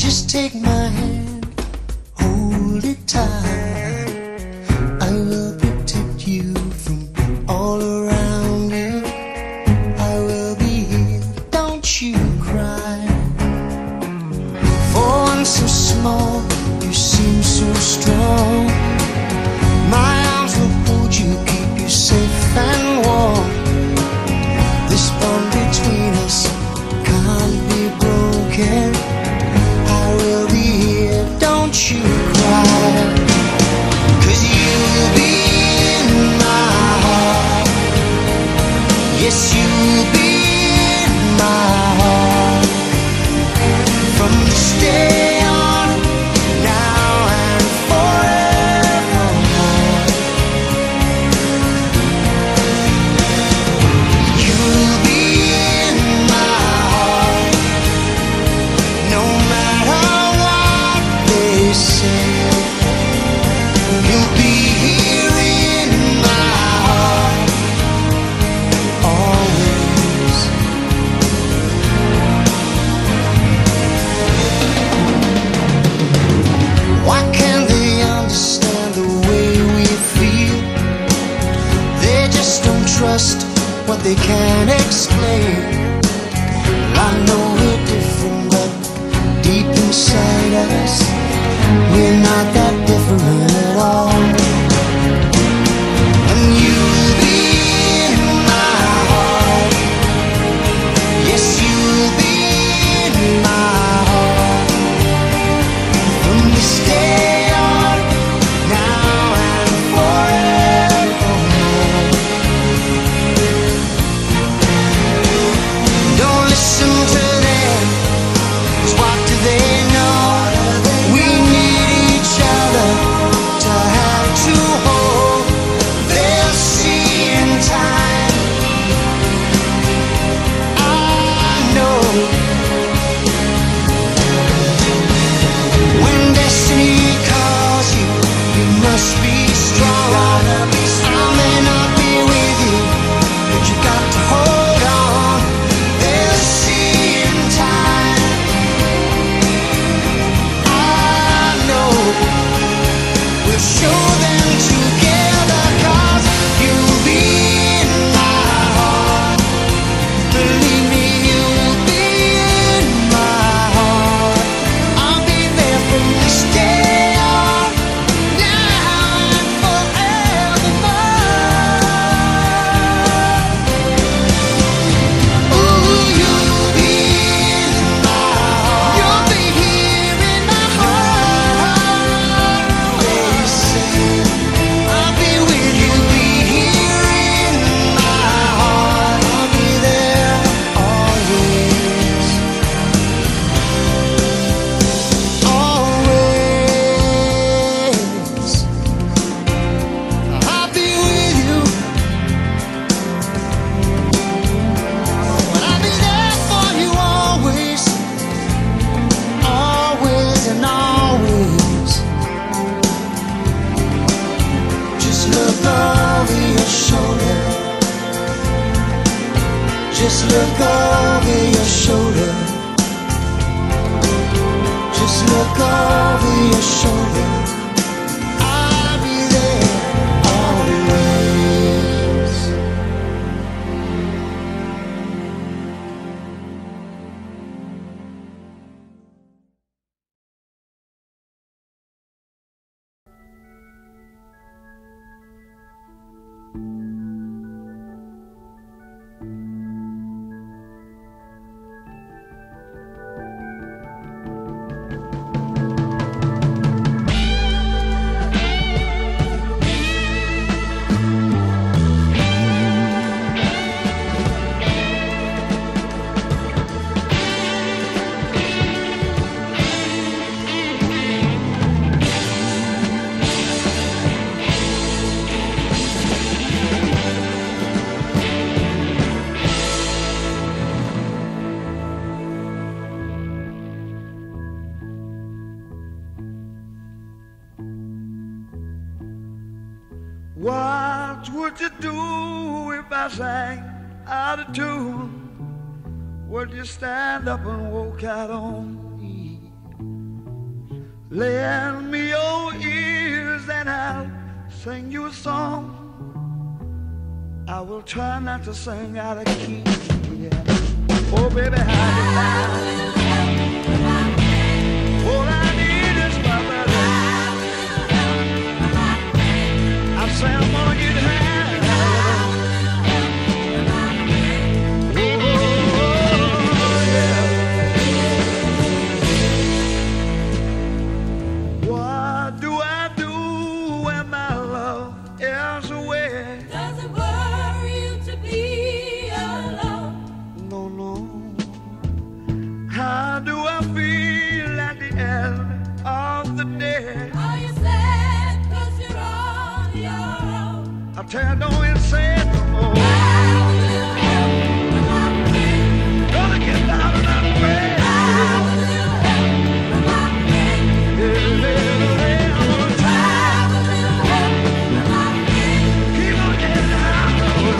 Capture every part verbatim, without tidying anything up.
Just take my hand, hold it tight. I will protect you from all around you. I will be here, don't you cry. For one so small, you seem so strong. My arms will hold you, keep you safe and warm. This bond between us can't be broken. I will be here, don't you cry. 'Cause you'll be in my heart. Yes, you'll be in my heart. From this day on, now and forevermore. You'll be in my heart. No matter what they say, you'll be here in my heart always. Why can't they understand the way we feel? They just don't trust what they can't explain. I know we're different, but deep inside us, we're not that different at all. And you'll be in my heart. Yes, you'll be in my heart. From this day on, now and forevermore. Don't listen to them, 'cause what do they know? We need each other to have to hold. They'll see in time. I know when destiny calls you, you must be strong. I may not be with you, but you got to hold on. They'll see in time. I know we'll show them together, 'cause you'll be in my heart. Believe me, you'll be in my heart. I'll be there from this day on, now and forevermore. Ooh, you'll be in my heart. You'll be here in my heart always. I'll be with you, be here in my heart. I'll be there always, always. I'll be with you, but I'll be there for you always, always and always. Just look over your shoulder. Just look over your shoulder. Just look over your shoulder. I'll be there always. What would you do if I sang out of tune? Would you stand up and walk out on me? Lend me your ears and I'll sing you a song. I will try not to sing out of key. Yeah. Oh, baby, how you like? All I need is my brother. I say I'm gonna get high. Tell don't it say it no more. Gonna get down and I'm afraid. Yeah, yeah, yeah, I'm gonna try. Keep on getting down.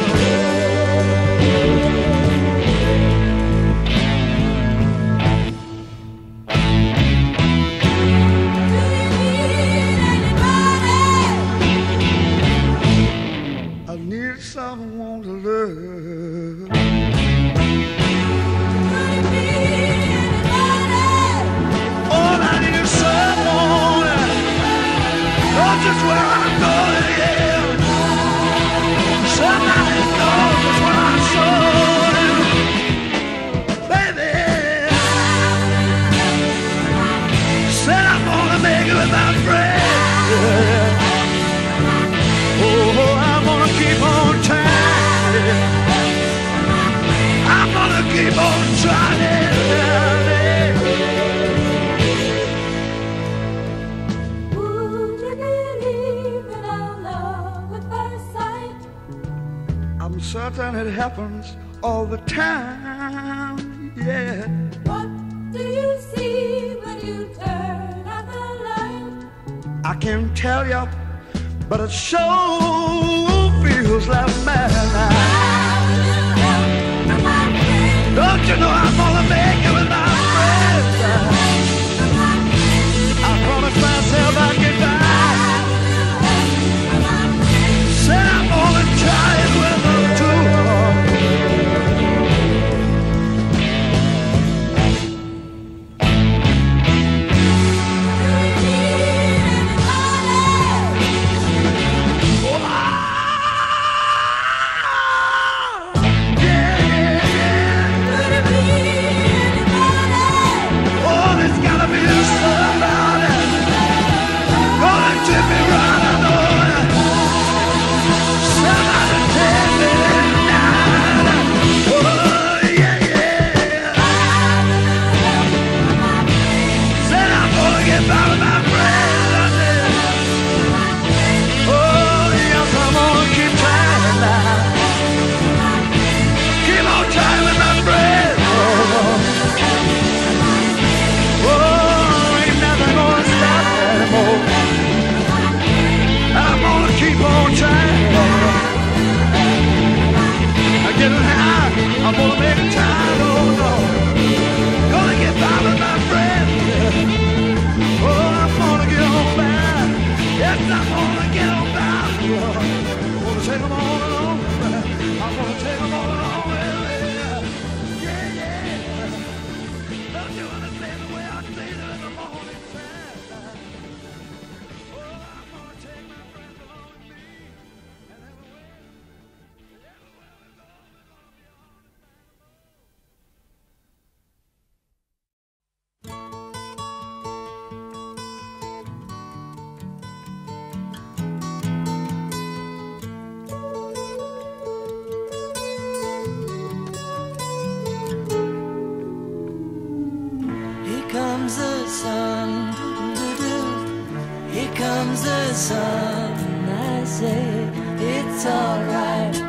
Someone to love. All I need is someone. Not just where I'm going, yeah. Somebody knows just where I'm going, baby. Said I'm gonna make it with my friends. Yeah. Oh, I'm gonna keep on trying. I'm gonna keep on trying. Would you believe in our love at first sight? I'm certain it happens all the time, yeah. What do you see when you turn out the light? I can't tell you, but it sure feels like madness. Don't you know I'm gonna make it with my friends? I promised myself I'd get back. Said I'm gonna try it with them too. I'm gonna make a time, oh no. Gonna get by with my friends. Oh, I'm gonna get on by. Yes, I'm gonna get on by. I'm gonna take them all along. I'm gonna take them all along. Yeah, yeah. Don't you understand the way I feel in the morning time? Oh, I'm gonna take my friends along with me. And everywhere, everywhere we go. Here comes the sun, doo-doo. Here comes the sun. I say it's alright.